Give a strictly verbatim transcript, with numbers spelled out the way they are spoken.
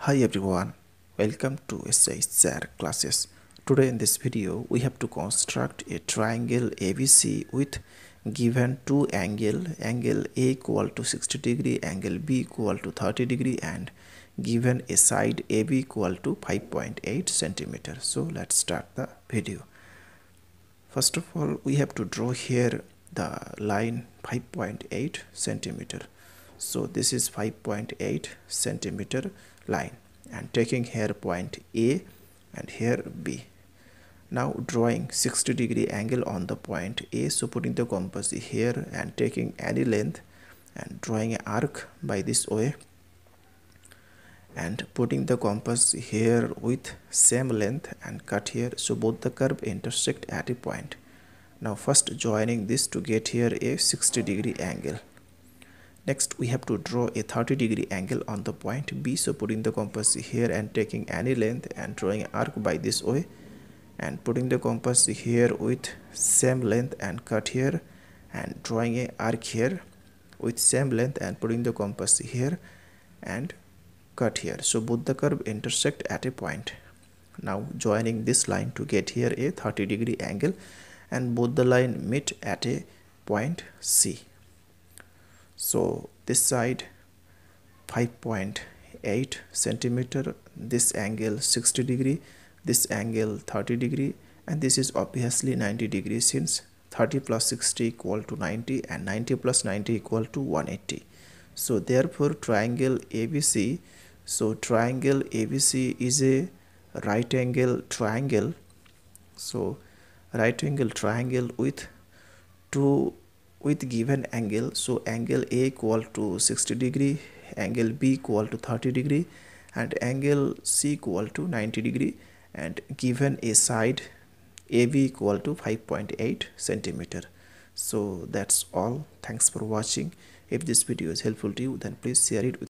Hi everyone, welcome to S I Share classes. Today in this video we have to construct a triangle A B C with given two angle, angle A equal to sixty degree, angle B equal to thirty degree, and given a side A B equal to five point eight centimeter. So let's start the video. First of all, we have to draw here the line five point eight centimeter. So this is five point eight centimeter line, and taking here point A and here B. Now drawing sixty degree angle on the point A, so putting the compass here and taking any length and drawing an arc by this way and putting the compass here with same length and cut here, so both the curve intersect at a point. Now first joining this to get here a sixty degree angle. Next we have to draw a thirty degree angle on the point B, so putting the compass here and taking any length and drawing an arc by this way and putting the compass here with same length and cut here and drawing an arc here with same length and putting the compass here and cut here, so both the curve intersect at a point. Now joining this line to get here a thirty degree angle, and both the line meet at a point C. So this side five point eight centimeter, this angle sixty degree, this angle thirty degree, and this is obviously ninety degree, since thirty plus sixty equal to ninety and ninety plus ninety equal to one hundred eighty. So therefore triangle A B C, so triangle A B C is a right angle triangle. So right angle triangle with two with given angle, so angle A equal to sixty degree, angle B equal to thirty degree, and angle C equal to ninety degree, and given a side A B equal to five point eight centimeter. So that's all. Thanks for watching. If this video is helpful to you, then please share it with